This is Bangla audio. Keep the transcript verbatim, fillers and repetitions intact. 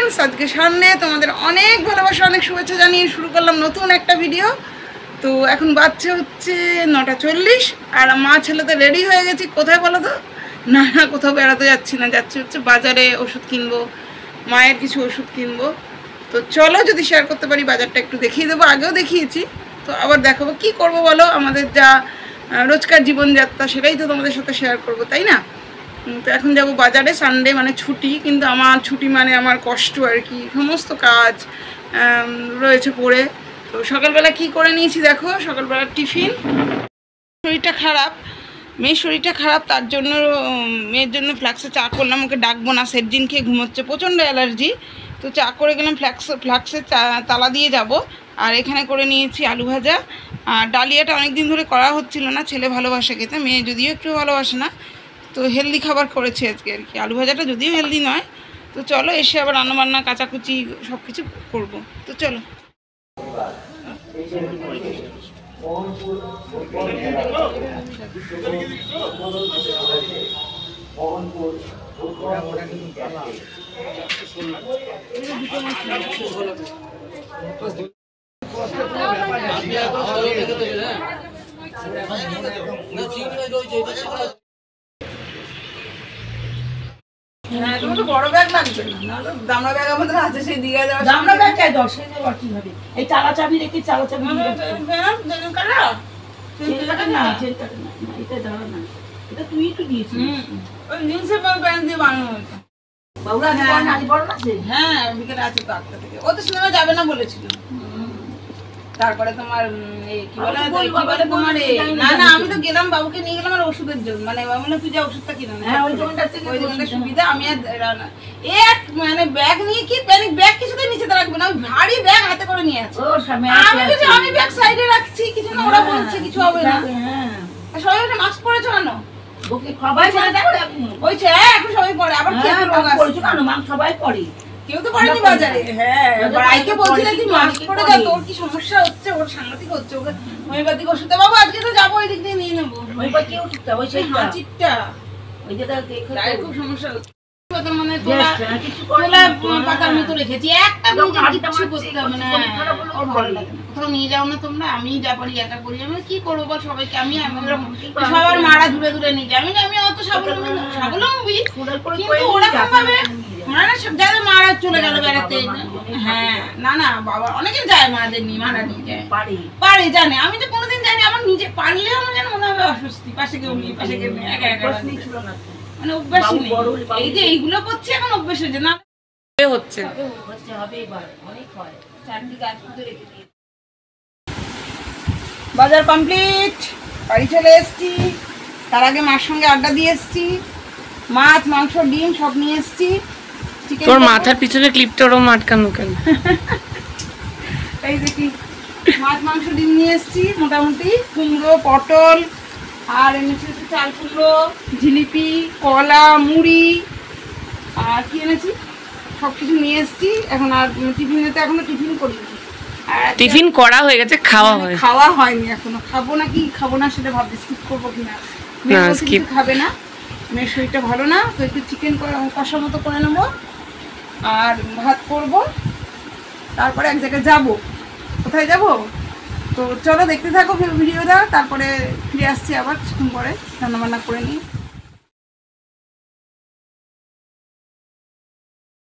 ফ্রেন্ডস, আজকে সানডে, তোমাদের অনেক ভালোবাসা অনেক শুভেচ্ছা জানিয়ে শুরু করলাম নতুন একটা ভিডিও। তো এখন বাচ্চা হচ্ছে নটা চল্লিশ আর মা ছেলে তো রেডি হয়ে গেছি। কোথায় বলো তো? না না কোথাও বেড়াতে যাচ্ছি না, যাচ্ছি হচ্ছে বাজারে ওষুধ কিনবো, মায়ের কিছু ওষুধ কিনবো। তো চলো, যদি শেয়ার করতে পারি বাজারটা একটু দেখিয়ে দেবো, আগেও দেখিয়েছি তো আবার দেখাবো। কি করব বলো, আমাদের যা রোজকার জীবনযাত্রা সেটাই তো তোমাদের সাথে শেয়ার করবো, তাই না? তো এখন যাব বাজারে, সানডে মানে ছুটি, কিন্তু আমার ছুটি মানে আমার কষ্ট আর কি, সমস্ত কাজ রয়েছে পড়ে। তো সকালবেলা কি করে নিয়েছি দেখো, সকালবেলা টিফিন। শরীরটা খারাপ, মেয়ের শরীরটা খারাপ, তার জন্য মেয়ের জন্য ফ্লাক্সে চা করলাম। ওকে ডাকবো না, সেটজিন খেয়ে ঘুমোচ্ছে, প্রচণ্ড অ্যালার্জি। তো চা করে গেলাম, ফ্লাক্স ফ্লাক্সে চা তালা দিয়ে যাব। আর এখানে করে নিয়েছি আলু ভাজা। আর ডালিয়াটা অনেক দিন ধরে করা হচ্ছিল না, ছেলে ভালোবাসে খেতে, মেয়ে যদিও একটু ভালোবাসে না। তো হেলদি খাবার করেছি আজকে আর কি। আলু ভাজাটা যদিও হেলদি নয়। তো চলো, এসে আবার রান্নাবান্না কাচাকুচি সব কিছু করবো। তো চলো। হ্যাঁ, তোমার তো বড় ব্যাগ লাগবে, দামড়া ব্যাগ আমাদের আছে, সেই দিঘা যাওয়া। দামড়া ব্যাগ চাই দশ কেজি যাওয়ার কি হবে? এই চালা চাবি রেখে চালা চাবি না, এটা দাঁড়া না, এটা তুই একটু দিয়েছিস। ওই জিন্সের প্যান্ট দিয়ে বানানো হয়েছে। বাবুরা আজ বড় আছে? হ্যাঁ, বিকেলে আছে তো আটটা থেকে। ও তো সিনেমা যাবে না বলেছিল। তারপরে তোমার এই কি বলে কি বলে তোমার এই না না আমি তো গেলাম, বাবুকে নিয়ে গেলাম আর ওষুধের জন্য, মানে বাবু না তুই যা ওষুধটা কিনে না। হ্যাঁ, ওই দোকানটা থেকে ওই দোকানটা সুবিধা। আমি আর এক মানে ব্যাগ নিয়ে কি প্যানিক ব্যাগ কিছুতেই নিচে রাখবে না, ওই ভারী ব্যাগ হাতে করে নিয়ে আছে। আমি কিছু আমি ব্যাগ সাইডে রাখছি, কিছু না, ওরা বলছে কিছু হবে না। হ্যাঁ, সবাই একটা মাস্ক পরেছো কেন? ওকে সবাই পরে দেখো ওই যে হ্যাঁ এখন সবাই পরে, আবার কি পরেছো কেন? মাম সবাই পরে, কেউ তো পড়েনি বাজারে। হ্যাঁ, ভাইকে বলছিলাম তুই মাস্ক পরে যা, তোর কি সমস্যা হচ্ছে, ওর সাংঘাতিক হচ্ছে। ওকে হোমিওপ্যাথিক ওষুধ বাবু আজকে তো যাবো, ওই দিক দিয়ে নিয়ে নেবো। হোমিওপ্যাথি ওষুধটা ওই সেই হাঁচিটা, ওই যেটা দেখো খুব সমস্যা হচ্ছে। মানে তোলা তোলা পাতার মতো রেখেছি, একটা কিছু করতে হবে না, ওর ভালো লাগে না। কোথাও নিয়ে যাও না তোমরা, আমি যা পারি একা করি। আমি কি করবো বল, সবাইকে আমি সবার মারা দূরে দূরে নিয়ে যাই। আমি আমি অত স্বাবলম্বী স্বাবলম্বী কিন্তু ওরকম ভাবে মারা সব যাদের মারা চলে গেল বেড়াতে। হ্যাঁ না না বাবা অনেকে যায়, মাদের নিয়ে মারা নিয়ে যায়, পারে পারে জানে। আমি তো কোনোদিন জানি, আমার নিজে পারলেও আমার যেন মনে হবে অস্বস্তি, পাশে কেউ নেই, পাশে কেউ নেই, একা একা ছিল না, মানে অভ্যাসই নেই। এই যে এইগুলো করছে এখন অভ্যাস হয়েছে না, হচ্ছে বাজার কমপ্লিট, বাড়ি চলে এসছি। তার আগে মার সঙ্গে আড্ডা দিয়ে এসছি, মাছ মাংস ডিম সব নিয়ে এসছি। তোর মাথার পিছনে ক্লিপটারও আটকানো কেন? এই দেখি মাছ মাংস ডিম নিয়ে এসছি, মোটামুটি কুমড়ো পটল আর এনেছি চাল কুমড়ো, জিলিপি, কলা, মুড়ি আর কি এনেছি সব কিছু নিয়ে এসছি। এখন আর টিফিনেতে এখনো টিফিন করিনি, টিফিন করা হয়ে গেছে, খাওয়া হয় খাওয়া হয়নি এখনো। খাবো না কি খাবো না সেটা ভাবছি, স্কিপ করবো কিনা। মেয়ে স্কিপ খাবে না, মেয়ের শরীরটা ভালো না, তো একটু চিকেন কষা মতো করে নেবো আর ভাত করব। তারপরে এক জায়গায় যাবো, কোথায় যাবো তো চলো দেখতে থাকো ভিডিওটা, তারপরে ফিরে আসছি আবার কিছুক্ষণ পরে, রান্নাবান্না করে নিই।